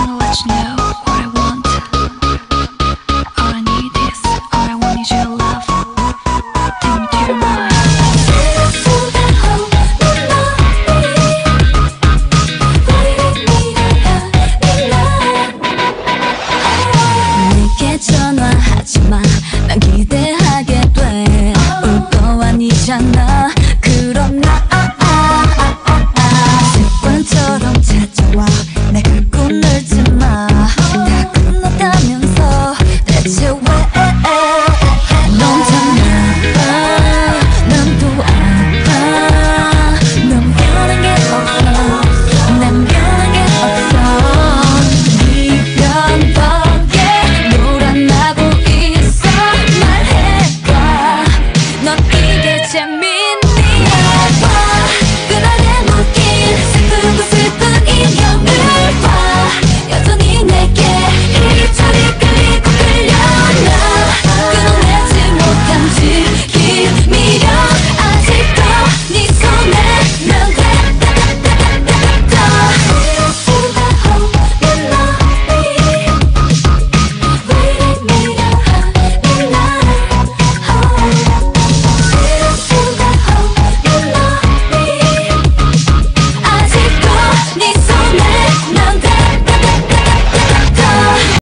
wanna let you know what I want. All I need is, all I want is your love. Take me to your mind. 내게 전화하지마. 난 기대하게 돼. 울 거 아니잖아. 그럼 나